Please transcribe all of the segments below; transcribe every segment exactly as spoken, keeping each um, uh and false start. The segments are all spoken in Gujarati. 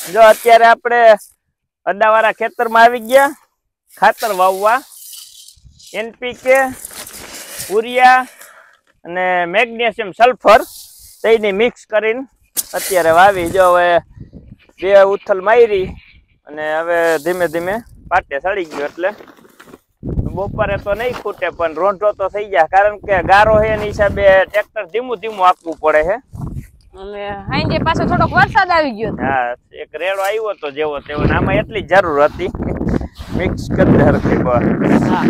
જો અત્યારે આપણે અડાવાળા ખેતરમાં આવી ગયા ખાતર વાવવા એનપીકે યુરિયા અને મેગ્નેશિયમ સલ્ફર તેની મિક્સ કરીને અત્યારે વાવી જો હવે બે ઉથલ મારી અને હવે ધીમે ધીમે પાટે સડી ગયો એટલે બપોરે તો નહીં ખૂટે પણ રોંઢો તો થઈ જાય કારણ કે ગારો છે એની હિસાબે ટ્રેક્ટર ધીમું ધીમું આપવું પડે છે અને હાંજે પાછો થોડોક વરસાદ આવી ગયો હા એક રેડો આવ્યો તો જેવો તેવો આમાં એટલી જરૂર હતી મિક્સ કરી દે હરખી પર હા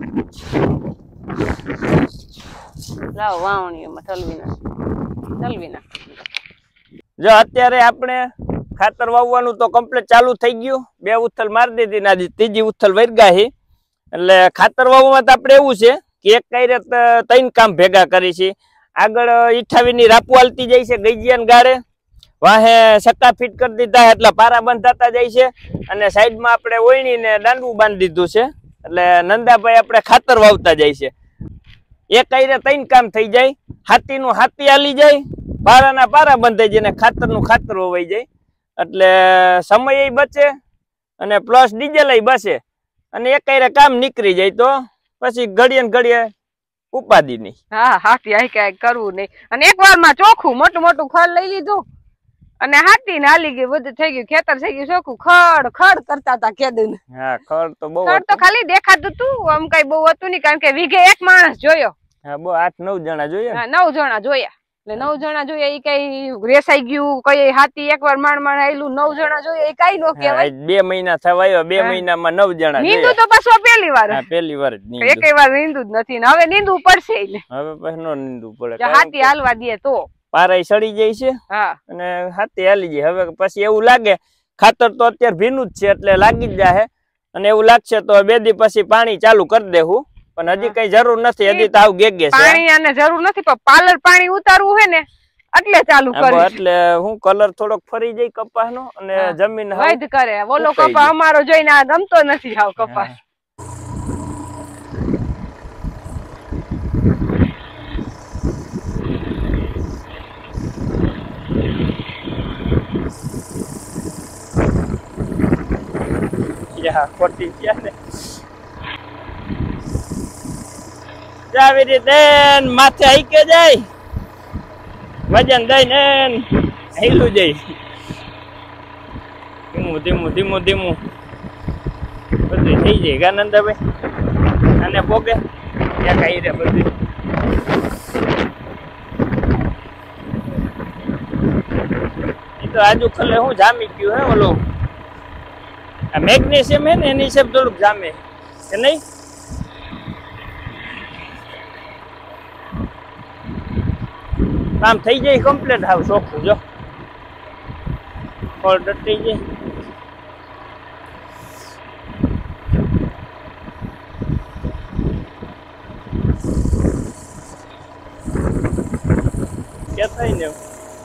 લાવ વાવણીમાં ઠલવી ના ઠલવી ના જો અત્યારે આપણે ખાતર વાવવાનું તો કમ્પ્લીટ ચાલુ થઈ ગયું બે ઉથલ મારી દીધી ને આજે ત્રીજી ઉથલ વરગા છે એટલે ખાતર વાવવામાં તો આપણે એવું છે કે એક કાયરે ત્રણ કામ ભેગા કરી છે આગળ ઈઠાવી ની રાપુ હાલતી જાય છે ગઈજીયાન ગાળે વાહે સટ્ટા ફીટ કરી દીધા એટલે પારા બંધાતા જાય છે અને સાઈડમાં આપણે ઓયણીને દાંડવું બાંધી દીધું છે એટલે નંદાભાઈ આપણે ખાતર વાવતા જાય છે એક કાયરે ત્રણ કામ થઈ જાય હાથીનું હાથી હાલી જાય પારાના પારા બંધાઈ જાય ને ખાતરનું ખાતર વવાઈ જાય એટલે સમય બચે અને પ્લસ ડીઝલ બચે અને એક કાયરે કામ નીકળી જાય તો પછી ઘડીએ ને ઘડીએ ઉપાધિ નહીં હા હાથી આઈ કઈ કરવું નહીં અને એક વાર માં ચોખ્ખું મોટું મોટું ખડ લઈ લીધું અને હાથી ને હાલી ગયું બધું થઈ ગયું ખેતર થઈ ગયું ચોખ્ખું ખડ ખડ કરતા હતા કેદું હા ખડ તો બહુ ખડ તો ખાલી દેખાતું તું આમ કઈ બહુ હતું નહીં કારણ કે વીઘે એક માણસ જોયો હા બહુ આઠ નવ જણા જોયા હા નવ જણા જોયા એટલે નવ જણા જોયા એ કઈ રેસાઈ ગયું કઈ હાથી એક વાર માણ માણ આયલું નવ જણા જોયા એ કઈ નો કહેવાય બે મહિના થવાયો બે મહિનામાં નવ જણા નીંદુ તો પાછો પહેલી વાર હા પહેલી વાર જ નીંદુ એક વાર નીંદુ જ નથી ને હવે નીંદવું પડશે હવે પછી નો નીંદવું પડે હાથી હાલવા દે તો પારાઈ સડી જાય છે હા અને હાથી હાલી જાય હવે પછી એવું લાગે ખાતર તો અત્યારે ભીનું જ છે એટલે લાગી જ જાય અને એવું લાગશે તો બે દી પછી પાણી ચાલુ કરી દેવું પણ હજી કઈ જરૂર નથી હજી તો આવ ગેગે છે પાણી આને જરૂર નથી પણ પાલર પાણી ઉતારવું હે ને એટલે ચાલુ કરી એટલે હું કલર થોડોક ફરી જાય કપાસનો અને જમીન વૈધ કરે ઓલો કપા અમારો જોઈને આ ગમતો નથી હાવ કપાસ યા ખોટી ગયા ને આવી રીતે માથે આઈકે જાય વજન દઈને હેલું જાય ધીમું ધીમું ધીમું ધીમું બધું થઈ જાય ગાનંદાભાઈ અને પોગે ત્યાં કઈ રે બધું એ તો આજુ ખલે હું જામી ગયું હે ઓલો આ મેગ્નેશિયમ હે ને એની હિસાબ થોડુંક જામે કે નહીં કામ થઈ જાય કમ્પ્લીટ હાવ ચોખ્ખું જો ફળ ડટી જાય કે થાય ને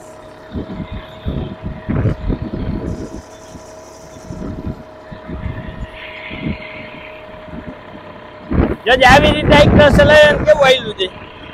જજ આવી રીતે એક દસ લઈ કેવું આવેલું છે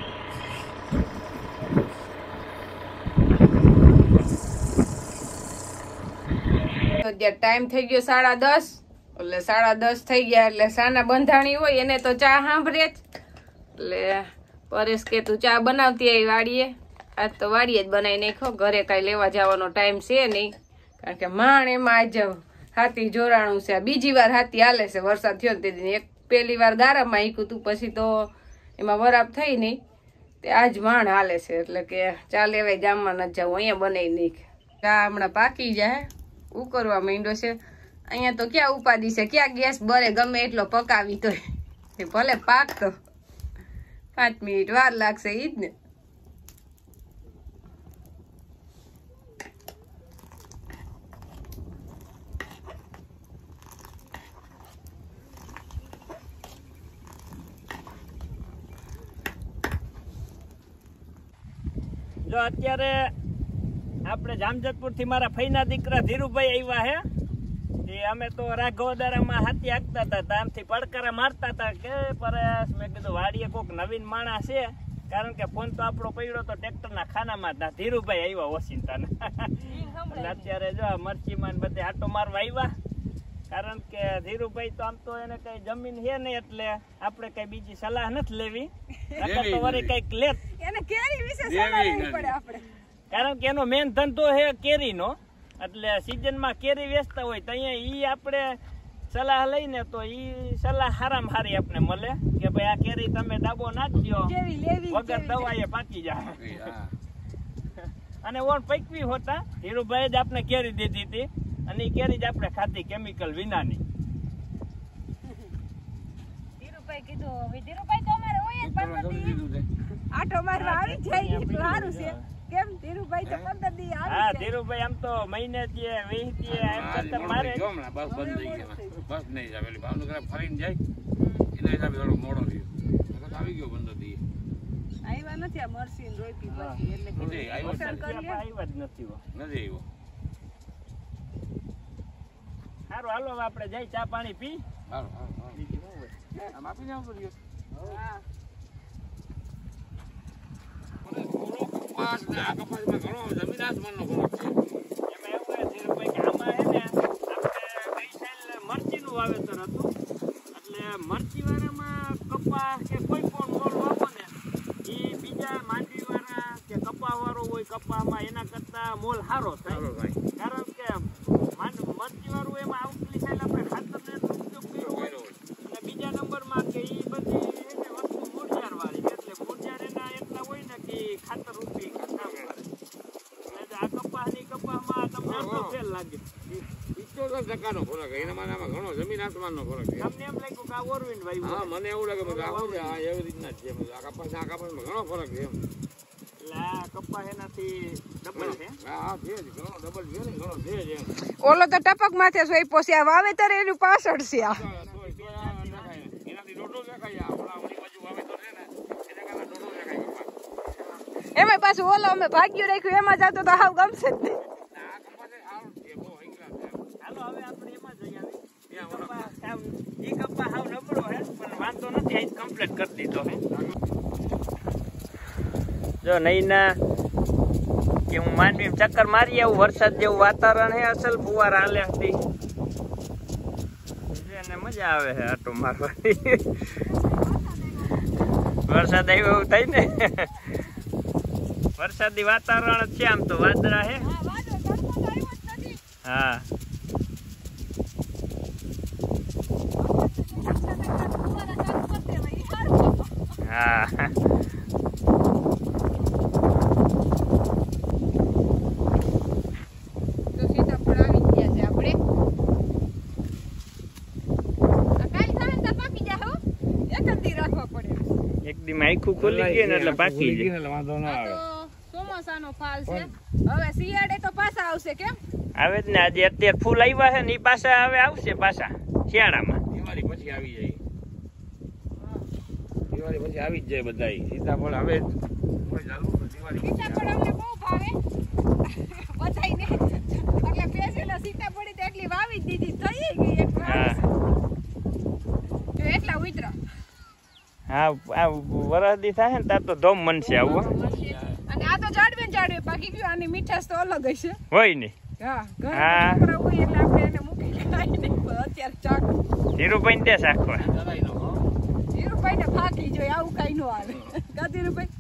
અત્યારે ટાઈમ થઈ ગયો સાડા દસ એટલે સાડા દસ થઈ ગયા એટલે સાના બંધાણી હોય એને તો ચા સાંભળે જ એટલે પરેશ કે તું ચા બનાવતી આવી વાડીએ આજ તો વાડીએ જ બનાવી નાખો ઘરે કઈ લેવા જવાનો ટાઈમ છે નહીં કારણ કે માણ એમાં આજ હાથી જોરાણું છે બીજી વાર હાથી હાલે છે વરસાદ થયો તે એક પહેલી વાર ગારામાં હીકું તું પછી તો એમાં વરાપ થઈ નહીં તે આજ માણ હાલે છે એટલે કે ચા લેવાય ગામમાં ન જાઉં અહીંયા બનાવી નાખ ચા હમણાં પાકી જાય ઉકરવા માંડ્યો છે અહીંયા તો ક્યાં ઉપાધિ છે ક્યાં ગેસ બરે ગમે એટલો પકાવી તો ભલે પાક તો પાંચ મિનિટ વાર લાગશે ઈ જ ને જો અત્યારે આપણે જામજતપુર થી મારા ફઈના દીકરા ધીરુભાઈ આવ્યા હે એ અમે તો રાઘવદારામાં હાથી હાંકતા હતા તામથી પડકારા મારતા હતા કે પરેશ મેં કીધું વાડીએ કોક નવીન માણસ છે કારણ કે ફોન તો આપણો પડ્યો તો ટ્રેક્ટરના ખાનામાં હતા ધીરુભાઈ આવ્યા ઓસિંતાના એટલે અત્યારે જો મરચીમાં બધે આટો મારવા આવ્યા, કારણ કે ધીરુભાઈ તો આમ તો એને કઈ જમીન છે નહીં, એટલે આપણે કઈ બીજી સલાહ નથી લેવી, નકર તો વળી કઈક લેત. એને કેરી વિશે સલાહ લેવી પડે આપણે, કારણ કે એનો મેન ધંધો છે કેરીનો, એટલે સીઝનમાં કેરી વેચતા હોય તો અહીંયા ઈ આપણે સલાહ લઈને તો ઈ સલાહ હારામાં હારી આપણે મળે કે ભાઈ આ કેરી તમે ડાબો નાખજો વગર દવાએ પાકી જાય. અને ઓણ પૈકવી હોતા ધીરુભાઈ જ આપણે કેરી દીધી હતી, અને એ કેરી જ આપણે ખાધી કેમિકલ વિનાની. ધીરુભાઈ કીધું ધીરુભાઈ તો અમારે હોય જ પંદર આઠો મારવા આવી જાય સારું છે. કેમ ધીરુભાઈ તો પંદર દી આવી. હા ધીરુભાઈ આમ તો મહિને જે વીસ દી એમ કરતા મારે બસ બંધ થઈ ગયા, બસ નહીં જાય પેલી ભાવનગર ફરીને જાય એના હિસાબે થોડો મોડો થયો, આવી ગયો પંદર દી. આવ્યા નથી આ મરસી ને રોપી પછી એટલે નથી આવ્યો આવ્યા જ નથી. નથી આવ્યો. સારું હાલો આપણે જઈ ચા પાણી પી. હાલો હાલો આમ આપી જાવ તો હા કપાસ ને આ કપાસમાં ઘણો જમીન આસમાનનો ફરક છે. એમાં એવું છે ધીરુભાઈ કે આમાં છે ને આપણે ગઈ સાલ મરચીનું વાવેતર હતું, એટલે મરચી વાળામાં કપા કે કોઈ પણ મોલ વાવો ને એ બીજા માંડવી વાળા કે કપા વાળો હોય કપામાં એના કરતા મોલ સારો થાય, કારણ કે મરચી વાળું એમાં આવતી સાલ આપણે ખાતરને ઉપયોગ કર્યો હોય, અને બીજા નંબરમાં કે એ બધી એને વસ્તુ મૂળિયાર વાળી, એટલે મૂળિયાર એના એટલા હોય ને કે ખાતર રૂપી કામ કરે. એટલે આ કપાસની કપાસમાં તમને એટલો ફેર લાગે. પિત્તોતેર ટકાનો ફરક, એના આમાં ઘણો જમીન આસમાનનો ફરક છે. તમને એમ લાગ્યું કે આ ઓરવીન વાવ્યું? હા મને એવું લાગે કે આવું છે, આ એવી રીતના જ છે. આ કપાસ આ કપાસમાં ઘણો ફરક છે એમ. એટલે આ કપાસ એનાથી ડબલ છે. હા હા છે જ, ઘણો ડબલ છે ને, ઘણો છે જ એમ. ઓલો તો ટપક માથે સોઈપો છે, આ વાવેતર એનું પાછળ છે. આ એનાથી દોઢો દેખાય, આપણા ઓલી બાજુ વાવેતર છે ને એના કરતા દોઢો દેખાય કપાસ. એમાં પાછું ઓલો અમે ભાગ્યું રાખ્યું એમાં જતો તો હાવ ગમશે જ નહીં. આ કપાસ સારું છે, બહુ હંગલા છે. હાલો હવે આપણે એમાં જઈ આવી. એ કપા હાવ નબળો હે, પણ વાંધો નથી, આજ કમ્પ્લીટ કરી દીધો હે. જો નૈના કે હું માંડવી ચક્કર મારી આવું, વરસાદ જેવું વાતાવરણ હે, અસલ ફુવારા હાલે હતી, એને મજા આવે છે આટો મારવાની. વરસાદ આવ્યો એવું થાય ને, વરસાદી વાતાવરણ છે, આમ તો વાદળા હે. હા હા તો સીતાફળ આવી ગયા છે આપણે. આ કાલ થાય તો પાકી જાય હો, એક જ દી રાખવા પડે. એક દી માં આખું ખુલી ગયું ને એટલે પાકી જાય. વાંધો ના આ આવે. તો ચોમાસાનો ફાલ છે, હવે શિયાળે તો પાછા આવશે. કેમ આવે જ ને, આજે અત્યારે ફૂલ આવ્યા છે ને એ પાછા હવે આવશે પાછા શિયાળામાં. દિવાળી પછી આવી જાય, દિવાળી પછી આવી જ જાય બધા સીતાફળ. હવે સીતાફળ અમને બહુ ભાવે બધાયને, એટલે પેસેલા સીતાફળ તો એટલી વાવી જ દીધી, થઈ ગઈ એક હા તો એટલા ઉતરા. હા આ વરસાદી થાય ને ત્યાં તો ધોમ મનશે આવું. અને આ તો જાડવે ને જાડવે પાકી ગયું, આની મીઠાશ તો અલગ હશે. હોય ને. હા ઘરે હા. છોકરા હોય એટલે આપણે એને મૂકી ખાઈ નહીં, પણ અત્યારે ચાક ધીરુભાઈ ને ત્યાં શાખવા. ધીરુભાઈ ને ફાકી જોઈએ, આવું કઈ નો આવે. કા ધીરુભાઈ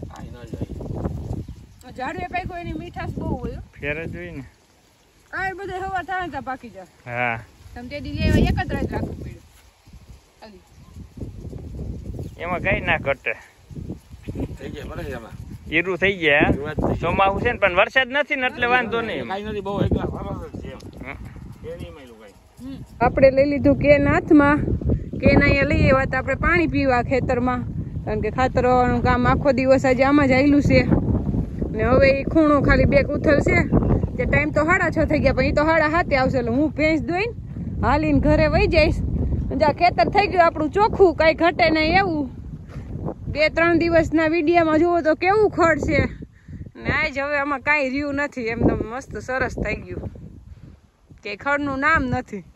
જાડવે પાક્યો એની મીઠાશ બહુ હોય. ફેર જ હોય ને. આ બધે હવા થાય ત્યાં પાકી જાય. હા તમે તે દી લેવા એક જ રાત રાખવું પડ્યું. હાલી. એમાં કઈ ના ઘટે, થઈ જાય ભલે એમાં જીરું થઈ ગયા. ચોમાસું છે ને પણ વરસાદ નથી ને એટલે વાંધો નહીં. કઈ નથી, બહુ એકલા સરસ જ છે એમ. એની કઈ આપણે લઈ લીધું કેન હાથમાં. કેન અહીંયા લઈ આવ્યા તો આપણે પાણી પીવા ખેતરમાં, કારણ કે ખાતર વાળવાનું કામ આખો દિવસ આજે આમાં જ આવેલું છે. ને હવે એ ખૂણો ખાલી બે ઉથલ છે, તે ટાઈમ તો સાડા છ થઈ ગયા, પણ એ તો સાડા સાતે આવશે. એટલે હું ભેંસ દોઈને હાલીને ઘરે વહી જઈશ. જ્યાં ખેતર થઈ ગયું આપણું ચોખ્ખું, કઈ ઘટે નહીં એવું. બે ત્રણ દિવસના વિડીયોમાં જુઓ તો કેવું ખડ છે, ને આજ હવે આમાં કાંઈ રહ્યું નથી, એમદમ મસ્ત સરસ થઈ ગયું, કે ખડનું નામ નથી.